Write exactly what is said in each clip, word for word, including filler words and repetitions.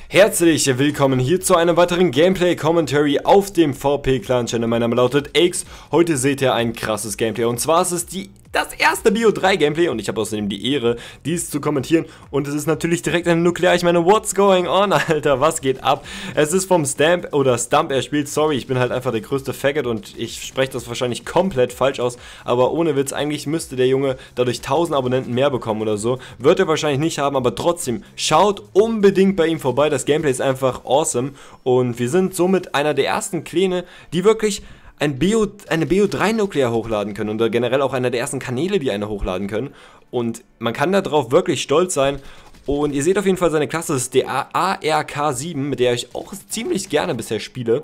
Herzlich willkommen hier zu einem weiteren Gameplay-Commentary auf dem V P Clan Channel. Mein Name lautet X. Heute seht ihr ein krasses Gameplay und zwar ist es die, das erste B O drei Gameplay und ich habe außerdem die Ehre, dies zu kommentieren und es ist natürlich direkt ein Nuklear. Ich meine, what's going on, Alter, was geht ab? Es ist vom Stamp oder Stump erspielt, sorry, ich bin halt einfach der größte Faggot und ich spreche das wahrscheinlich komplett falsch aus, aber ohne Witz, eigentlich müsste der Junge dadurch tausend Abonnenten mehr bekommen oder so. Wird er wahrscheinlich nicht haben, aber trotzdem, schaut unbedingt bei ihm vorbei. Das Gameplay ist einfach awesome und wir sind somit einer der ersten Kläne, die wirklich ein B O, eine B O drei Nuklear hochladen können und generell auch einer der ersten Kanäle, die eine hochladen können und man kann darauf wirklich stolz sein. Und ihr seht auf jeden Fall seine Klasse, das ist der A R K sieben, mit der ich auch ziemlich gerne bisher spiele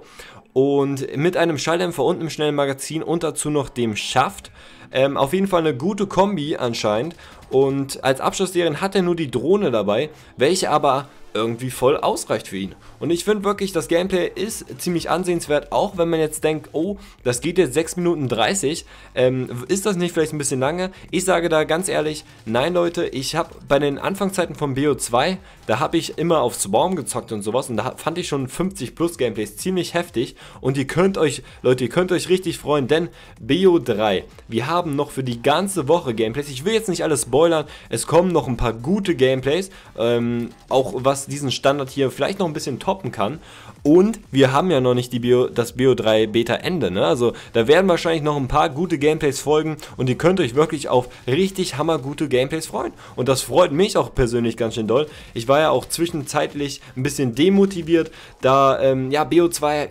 und mit einem Schalldämpfer und einem schnellen Magazin und dazu noch dem Schaft. Ähm, auf jeden Fall eine gute Kombi anscheinend und als Abschlussserien hat er nur die Drohne dabei, welche aber irgendwie voll ausreicht für ihn. Und ich finde wirklich, das Gameplay ist ziemlich ansehenswert, auch wenn man jetzt denkt, oh, das geht jetzt sechs Minuten dreißig, ähm, ist das nicht vielleicht ein bisschen lange? Ich sage da ganz ehrlich, nein Leute, ich habe bei den Anfangszeiten von B O zwei, da habe ich immer auf Swarm gezockt und sowas und da fand ich schon fünfzig plus Gameplays ziemlich heftig und ihr könnt euch, Leute, ihr könnt euch richtig freuen, denn B O drei, wir haben noch für die ganze Woche Gameplays, ich will jetzt nicht alles spoilern, es kommen noch ein paar gute Gameplays, ähm, auch was diesen Standard hier vielleicht noch ein bisschen toppen kann. Und wir haben ja noch nicht die Bio, das B O drei Beta Ende, ne? Also da werden wahrscheinlich noch ein paar gute Gameplays folgen und ihr könnt euch wirklich auf richtig hammergute Gameplays freuen. Und das freut mich auch persönlich ganz schön doll. Ich war ja auch zwischenzeitlich ein bisschen demotiviert, da ähm, ja B O zwei...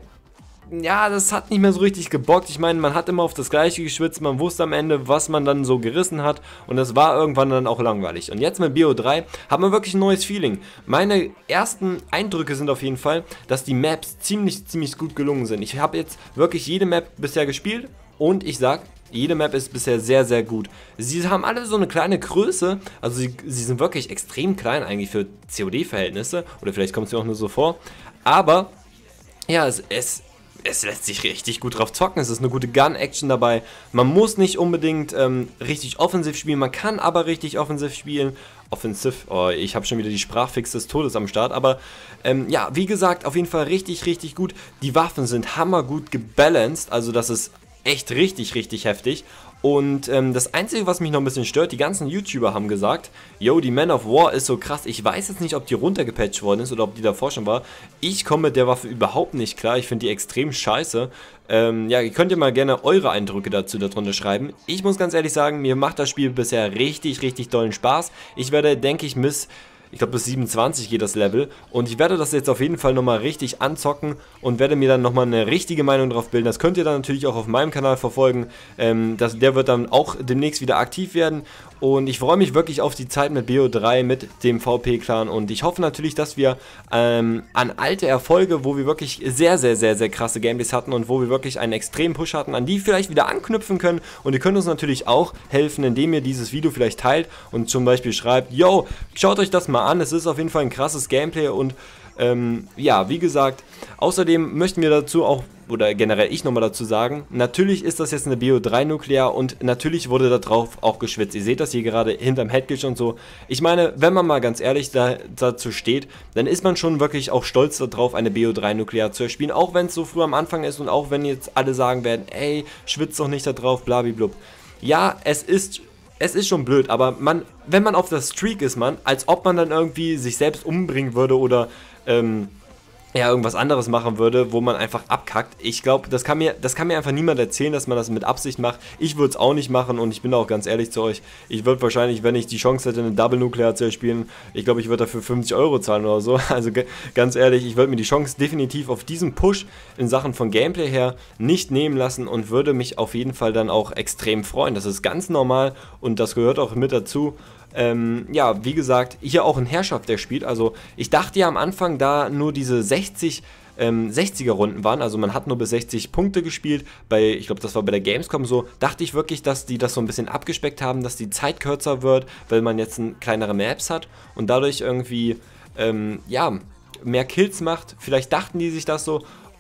Ja, das hat nicht mehr so richtig gebockt. Ich meine, man hat immer auf das Gleiche geschwitzt, man wusste am Ende, was man dann so gerissen hat und das war irgendwann dann auch langweilig. Und jetzt mit B O drei hat man wirklich ein neues Feeling. Meine ersten Eindrücke sind auf jeden Fall, dass die Maps ziemlich, ziemlich gut gelungen sind. Ich habe jetzt wirklich jede Map bisher gespielt und ich sag, jede Map ist bisher sehr, sehr gut. Sie haben alle so eine kleine Größe, also sie, sie sind wirklich extrem klein eigentlich für C O D-Verhältnisse oder vielleicht kommt es mir auch nur so vor, aber ja, es ist... Es lässt sich richtig gut drauf zocken, es ist eine gute Gun-Action dabei, man muss nicht unbedingt ähm, richtig offensiv spielen, man kann aber richtig offensiv spielen, offensiv, oh, ich habe schon wieder die Sprachfix des Todes am Start, aber ähm, ja, wie gesagt, auf jeden Fall richtig, richtig gut, die Waffen sind hammergut gebalanced, also das ist echt richtig, richtig heftig. Und ähm, das Einzige, was mich noch ein bisschen stört, die ganzen YouTuber haben gesagt, yo, die Man of War ist so krass, ich weiß jetzt nicht, ob die runtergepatcht worden ist oder ob die davor schon war. Ich komme mit der Waffe überhaupt nicht klar, ich finde die extrem scheiße. Ähm, ja, ihr könnt ja mal gerne eure Eindrücke dazu darunter schreiben. Ich muss ganz ehrlich sagen, mir macht das Spiel bisher richtig, richtig dollen Spaß. Ich werde, denke ich, miss... Ich glaube bis siebenundzwanzig geht das Level und ich werde das jetzt auf jeden Fall nochmal richtig anzocken und werde mir dann nochmal eine richtige Meinung drauf bilden. Das könnt ihr dann natürlich auch auf meinem Kanal verfolgen, ähm, das, der wird dann auch demnächst wieder aktiv werden und ich freue mich wirklich auf die Zeit mit B O drei, mit dem V P Clan und ich hoffe natürlich, dass wir ähm, an alte Erfolge, wo wir wirklich sehr, sehr, sehr, sehr krasse Gameplays hatten und wo wir wirklich einen extremen Push hatten, an die vielleicht wieder anknüpfen können und ihr könnt uns natürlich auch helfen, indem ihr dieses Video vielleicht teilt und zum Beispiel schreibt, yo, schaut euch das mal an, es ist auf jeden Fall ein krasses Gameplay und ähm, ja, wie gesagt, außerdem möchten wir dazu auch, oder generell ich nochmal dazu sagen, natürlich ist das jetzt eine B O drei Nuklear und natürlich wurde da drauf auch geschwitzt. Ihr seht das hier gerade hinterm Headglitch und so. Ich meine, wenn man mal ganz ehrlich da, dazu steht, dann ist man schon wirklich auch stolz darauf, eine B O drei Nuklear zu erspielen, auch wenn es so früh am Anfang ist und auch wenn jetzt alle sagen werden, ey, schwitzt doch nicht da drauf, blabiblub. Ja, es ist... Es ist schon blöd, aber man, wenn man auf der Streak ist, man, als ob man dann irgendwie sich selbst umbringen würde oder ähm, ja, irgendwas anderes machen würde, wo man einfach abkackt. Ich glaube, das kann mir, das kann mir einfach niemand erzählen, dass man das mit Absicht macht. Ich würde es auch nicht machen und ich bin auch ganz ehrlich zu euch. Ich würde wahrscheinlich, wenn ich die Chance hätte, eine Double Nuclear zu erspielen, ich glaube, ich würde dafür fünfzig Euro zahlen oder so. Also ganz ehrlich, ich würde mir die Chance definitiv auf diesen Push in Sachen von Gameplay her nicht nehmen lassen und würde mich auf jeden Fall dann auch extrem freuen. Das ist ganz normal und das gehört auch mit dazu. Ähm, ja, wie gesagt, hier auch ein Herrschaft, der spielt, also ich dachte ja am Anfang, da nur diese sechzig, ähm, sechziger Runden waren, also man hat nur bis sechzig Punkte gespielt, bei, ich glaube das war bei der Gamescom so, dachte ich wirklich, dass die das so ein bisschen abgespeckt haben, dass die Zeit kürzer wird, weil man jetzt ein, kleinere Maps hat und dadurch irgendwie, ähm, ja, mehr Kills macht, vielleicht dachten die sich das so.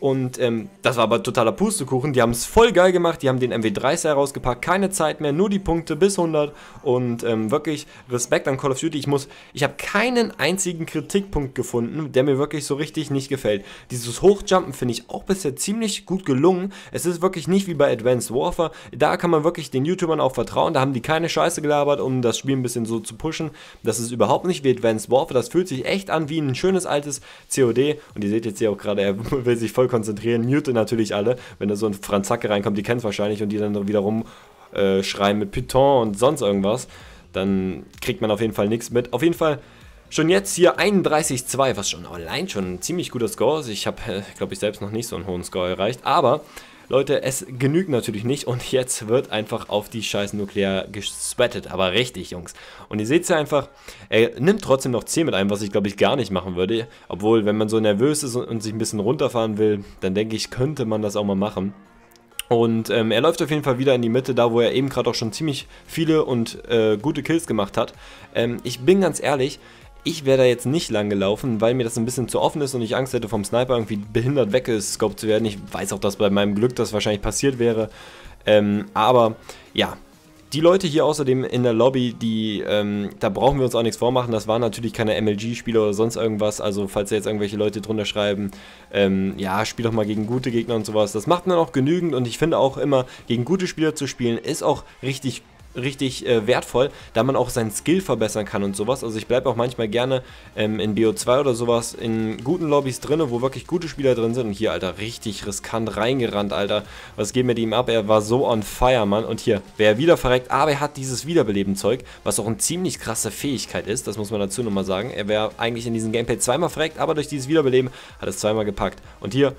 Und ähm, das war aber totaler Pustekuchen. Die haben es voll geil gemacht. Die haben den M W drei Style rausgepackt. Keine Zeit mehr, nur die Punkte bis hundert. Und ähm, wirklich Respekt an Call of Duty. Ich muss, ich habe keinen einzigen Kritikpunkt gefunden, der mir wirklich so richtig nicht gefällt. Dieses Hochjumpen finde ich auch bisher ziemlich gut gelungen. Es ist wirklich nicht wie bei Advanced Warfare. Da kann man wirklich den YouTubern auch vertrauen. Da haben die keine Scheiße gelabert, um das Spiel ein bisschen so zu pushen. Das ist überhaupt nicht wie Advanced Warfare. Das fühlt sich echt an wie ein schönes altes C O D. Und ihr seht jetzt hier auch gerade, er will sich voll konzentrieren, mute natürlich alle, wenn da so ein Franzacke reinkommt, die kennt es wahrscheinlich und die dann wiederum äh, schreien mit Python und sonst irgendwas, dann kriegt man auf jeden Fall nichts mit. Auf jeden Fall schon jetzt hier einunddreißig zwei, was schon allein schon ein ziemlich guter Score ist. Ich habe, äh, glaube ich, selbst noch nicht so einen hohen Score erreicht, aber Leute, es genügt natürlich nicht und jetzt wird einfach auf die scheiß Nuklear gesweatet, aber richtig, Jungs. Und ihr seht es ja einfach, er nimmt trotzdem noch C mit ein, was ich glaube ich gar nicht machen würde, obwohl wenn man so nervös ist und sich ein bisschen runterfahren will, dann denke ich, könnte man das auch mal machen. Und ähm, er läuft auf jeden Fall wieder in die Mitte, da wo er eben gerade auch schon ziemlich viele und äh, gute Kills gemacht hat. Ähm, ich bin ganz ehrlich, ich wäre da jetzt nicht lang gelaufen, weil mir das ein bisschen zu offen ist und ich Angst hätte, vom Sniper irgendwie behindert weggescoped zu werden. Ich weiß auch, dass bei meinem Glück das wahrscheinlich passiert wäre. Ähm, aber ja, die Leute hier außerdem in der Lobby, die, ähm, da brauchen wir uns auch nichts vormachen. Das waren natürlich keine M L G-Spieler oder sonst irgendwas. Also falls da jetzt irgendwelche Leute drunter schreiben, ähm, ja, spiel doch mal gegen gute Gegner und sowas. Das macht man auch genügend und ich finde auch immer, gegen gute Spieler zu spielen, ist auch richtig gut. richtig äh, wertvoll, da man auch seinen Skill verbessern kann und sowas. Also ich bleibe auch manchmal gerne ähm, in B O zwei oder sowas in guten Lobbys drin, wo wirklich gute Spieler drin sind. Und hier, Alter, richtig riskant reingerannt, Alter. Was geht mit ihm ab? Er war so on fire, Mann. Und hier, wäre wieder verreckt, aber er hat dieses Wiederbeleben-Zeug, was auch eine ziemlich krasse Fähigkeit ist. Das muss man dazu nochmal sagen. Er wäre eigentlich in diesem Gameplay zweimal verreckt, aber durch dieses Wiederbeleben hat es zweimal gepackt. Und hier,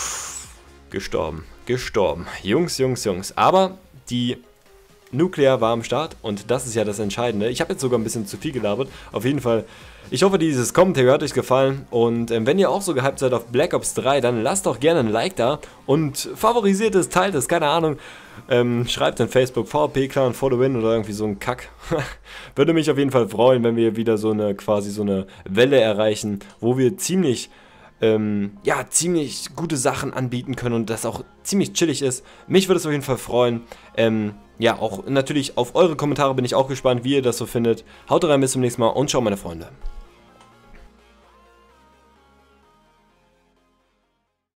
gestorben, gestorben. Jungs, Jungs, Jungs. Aber die Nuklear war am Start und das ist ja das Entscheidende. Ich habe jetzt sogar ein bisschen zu viel gelabert. Auf jeden Fall, ich hoffe, dieses Commentary hat euch gefallen. Und ähm, wenn ihr auch so gehypt seid auf Black Ops drei, dann lasst doch gerne ein Like da und favorisiert es, teilt es, keine Ahnung. Ähm, schreibt in Facebook VP-Clan for the win oder irgendwie so ein Kack. Würde mich auf jeden Fall freuen, wenn wir wieder so eine quasi so eine Welle erreichen, wo wir ziemlich Ähm, ja, ziemlich gute Sachen anbieten können und das auch ziemlich chillig ist. Mich würde es auf jeden Fall freuen. Ähm, ja, auch natürlich auf eure Kommentare bin ich auch gespannt, wie ihr das so findet. Haut rein, bis zum nächsten Mal und ciao, meine Freunde.